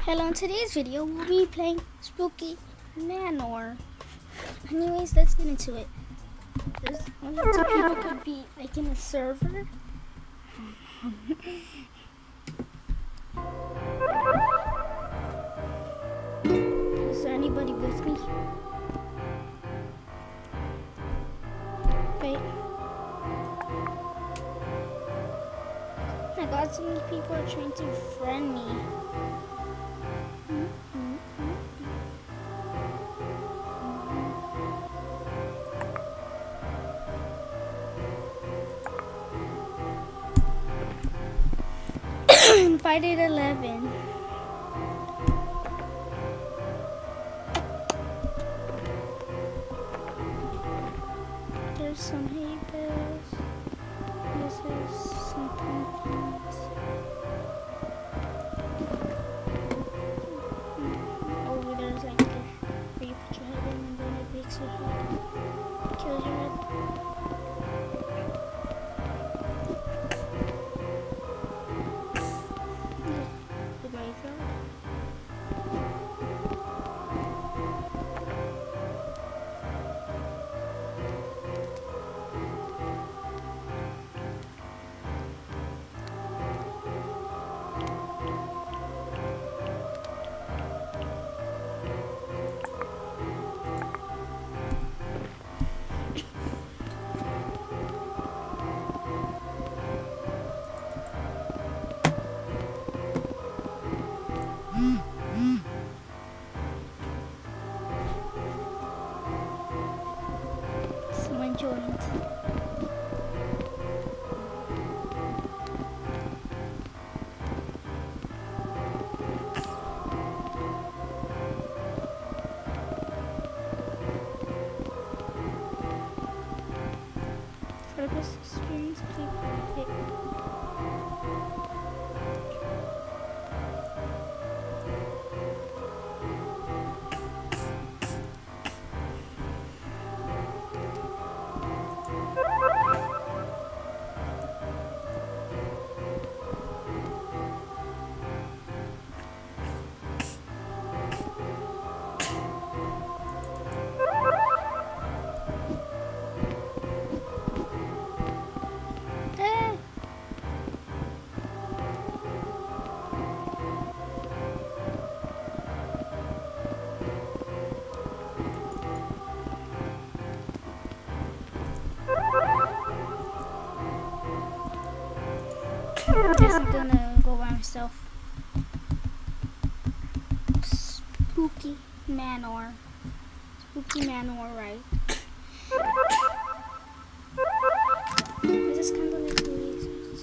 Hello, in today's video we'll be playing Spooky Manor. Anyways, let's get into it. There's only 2 people could be like in a server. Is there anybody with me? Wait. Oh my god, so many people are trying to friend me. Invited 11. There's some hay bales. This is some pumpkins. Over there's like where you put your head in and then it makes your head, kills your head. Someone joined. For the best experience, please hit. I guess I'm gonna go by myself. Spooky Manor. Spooky Manor, right? This is kind of like Oasis.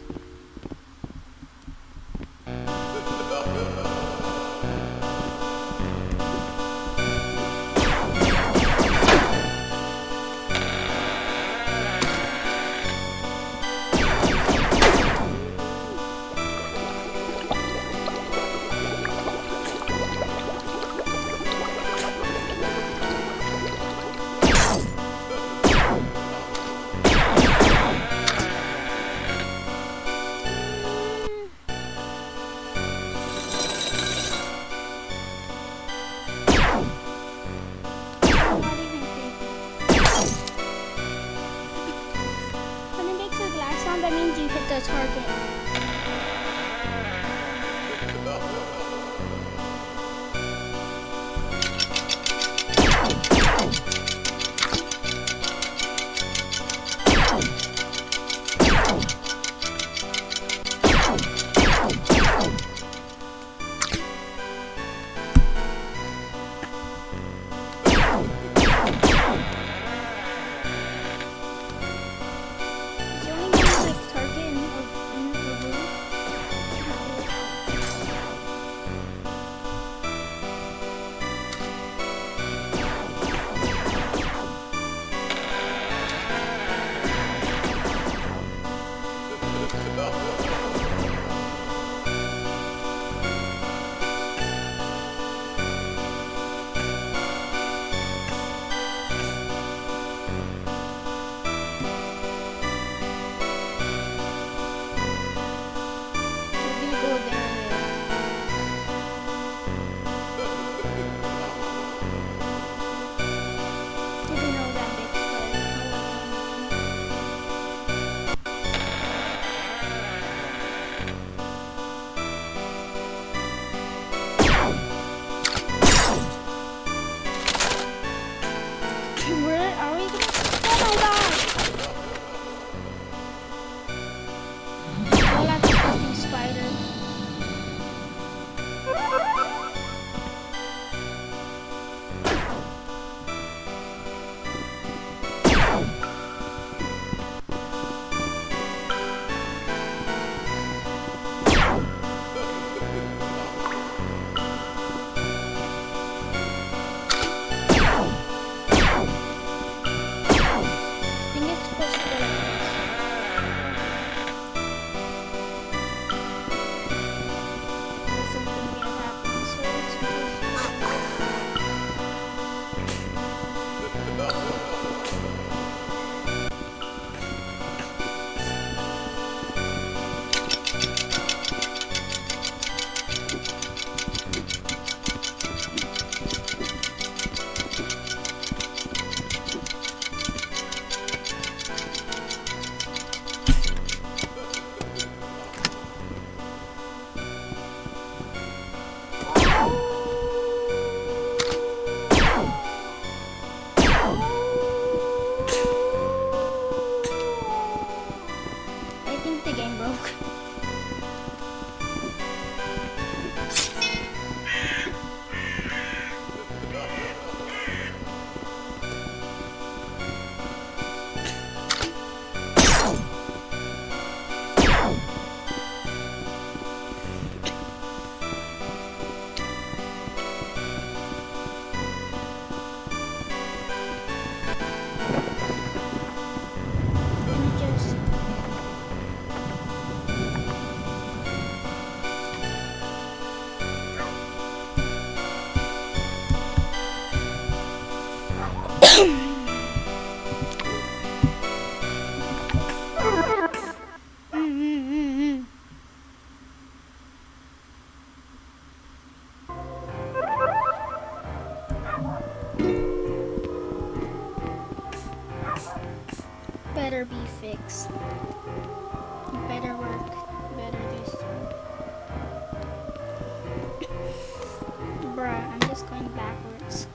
better be fixed. It better work better this time. Bruh, I'm just going backwards.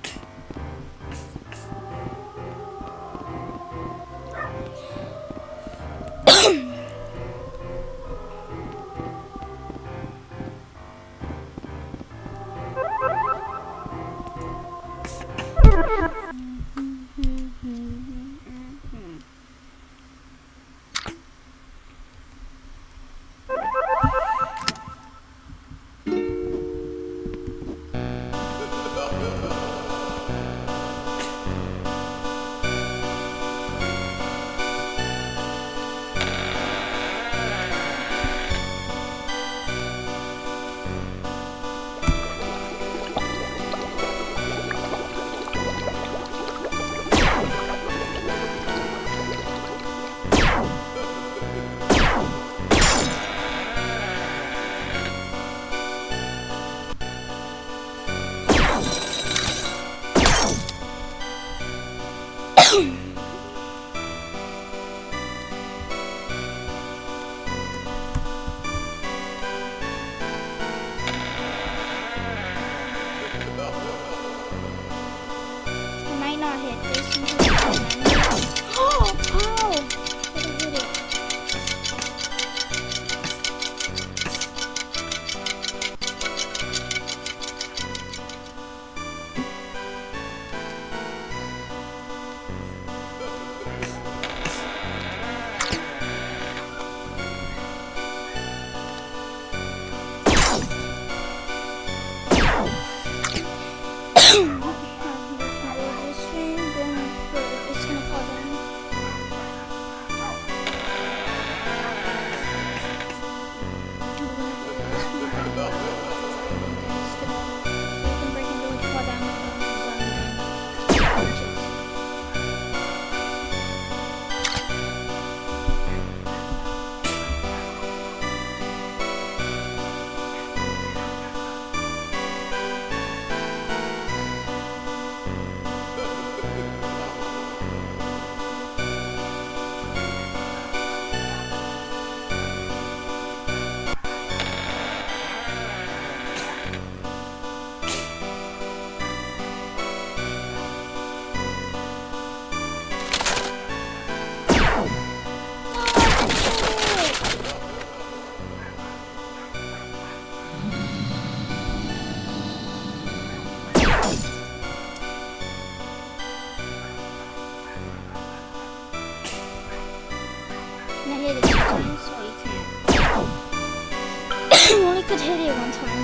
Could hit it one time.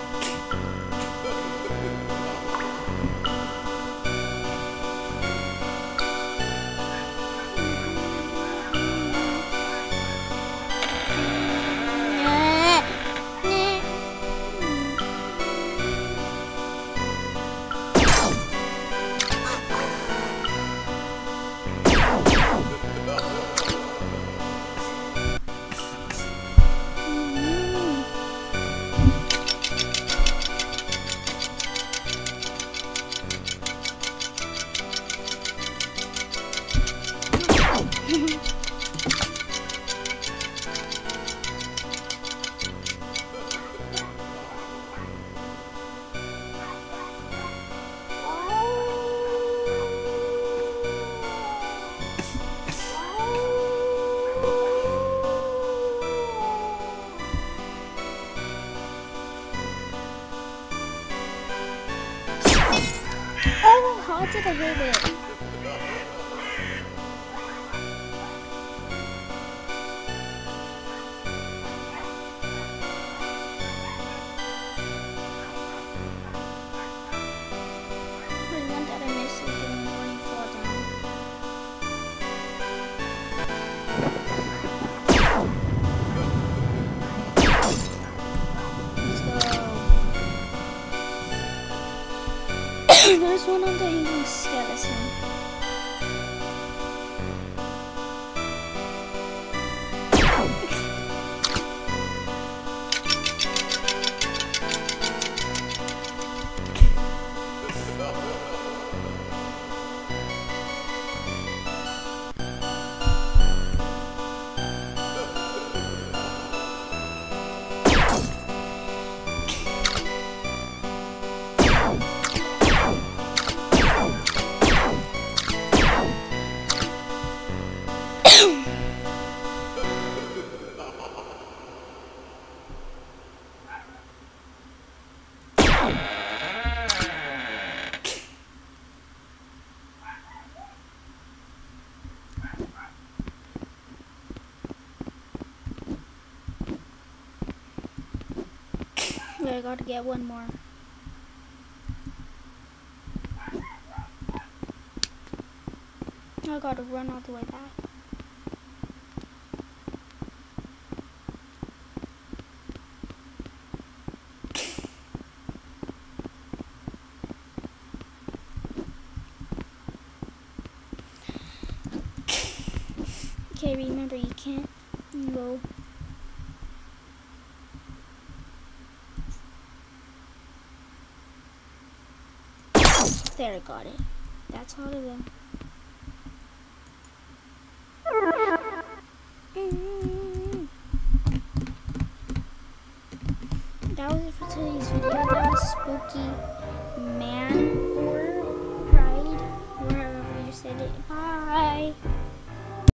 Oh, how did I hit it? Wait, one that I missed is the one where you fall down. Let's go. There's one on the hanging skeleton. gotta get one more. I gotta run all the way back. Okay, remember you can't go. There, I got it. That's all of them. That was it for today's video. That was Spooky Man or Pride, wherever you said it. Bye.